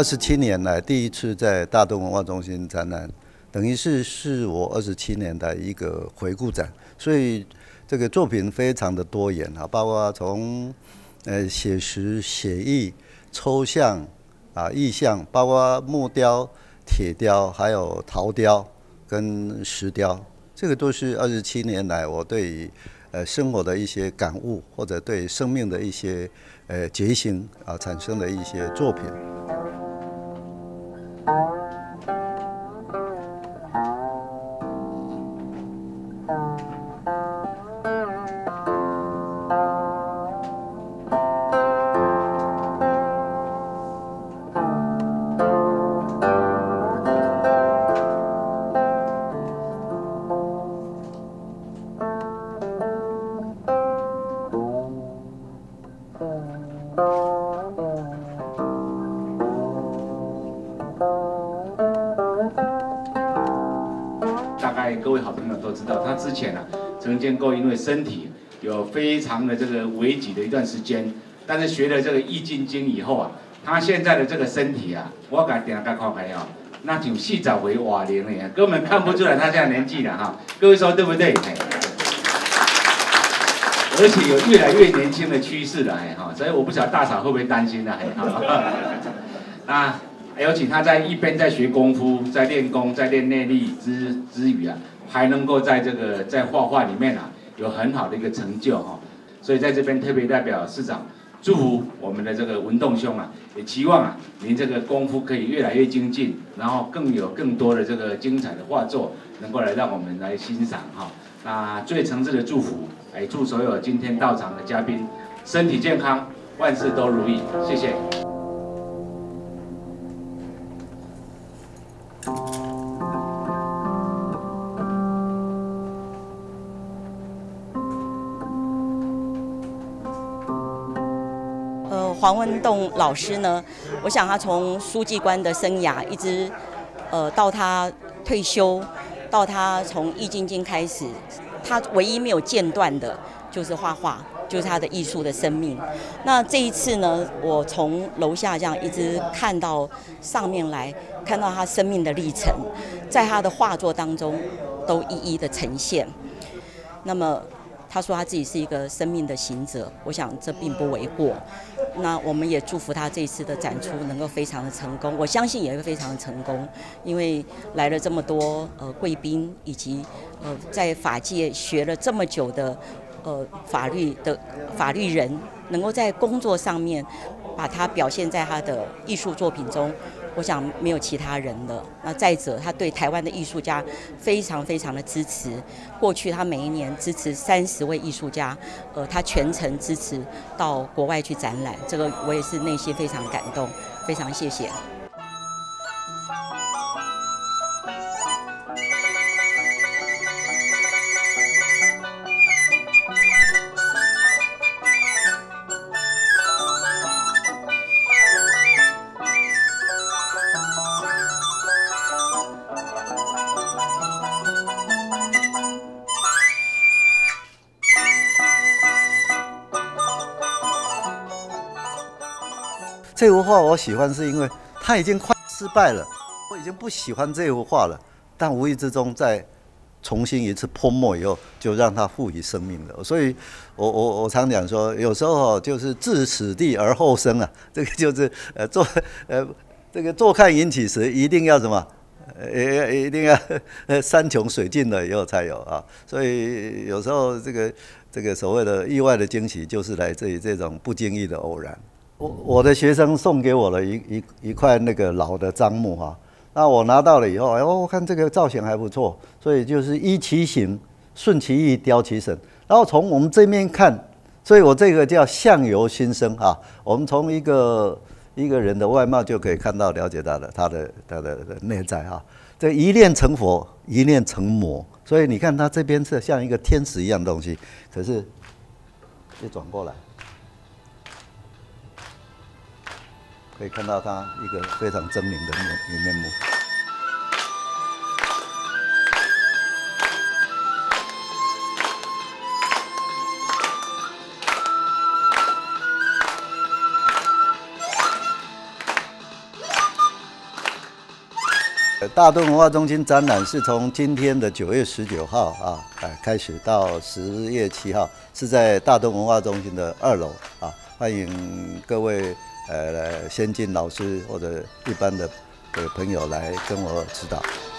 27年来第一次在大东文化中心展览，等于是我27年的一个回顾展，所以这个作品非常的多元啊，包括从写实、写意、抽象啊、意象，包括木雕、铁雕，还有陶雕跟石雕，这个都是27年来我对于生活的一些感悟，或者对生命的一些觉醒啊产生的一些作品。 大概各位好朋友都知道，他之前曾经过因为身体有非常的这个危急的一段时间，但是学了这个易筋经以后他现在的这个身体我敢点看看那就40回瓦龄了，根本看不出来他现在年纪了各位说对不对？而且有越来越年轻的趋势了所以我不晓得大嫂会不会担心那尤其他在一边在学功夫，在练功，在练内力之余还能够在画画里面有很好的一个成就所以在这边特别代表市长祝福我们的这个文栋兄也期望您这个功夫可以越来越精进，然后更多的这个精彩的画作能够来让我们来欣赏那最诚挚的祝福，祝所有今天到场的嘉宾身体健康，万事都如意，谢谢。 黄文栋老师呢，我想他从书记官的生涯一直到他退休，到他从易筋经开始，他唯一没有间断的就是画画，就是他的艺术的生命。那这一次呢，我从楼下这样一直看到上面来，看到他生命的历程，在他的画作当中都一一的呈现。那么他说他自己是一个生命的行者，我想这并不为过。那我们也祝福他这一次的展出能够非常的成功，我相信也会非常的成功，因为来了这么多贵宾，以及在法界学了这么久的法律人，能够在工作上面把它表现在他的艺术作品中，我想没有其他人了。那再者，他对台湾的艺术家非常非常的支持。过去他每一年支持30位艺术家，他全程支持到国外去展览，这个我也是内心非常感动，非常谢谢。 这幅画我喜欢，是因为它已经快失败了，我已经不喜欢这幅画了。但无意之中再重新一次泼墨以后，就让它赋予生命了。所以我常讲说，有时候就是置死地而后生这个就是这个坐看云起时，一定要什么？一定要山穷水尽了以后才有所以有时候这个所谓的意外的惊喜，就是来自于这种不经意的偶然。我的学生送给我了一块那个老的樟木那我拿到了以后，我看这个造型还不错，所以就是依其形，顺其意，雕其神。然后从我们这面看，所以我这个叫相由心生我们从一个人的外貌就可以看到、了解到他的内在这一念成佛，一念成魔。所以你看他这边是像一个天使一样的东西，可是一转过来，可以看到他一个非常狰狞的面目。 大墩文化中心展览是从今天的9月19号开始到10月7号，是在大墩文化中心的2楼啊，欢迎各位先进老师或者一般的朋友来跟我指导。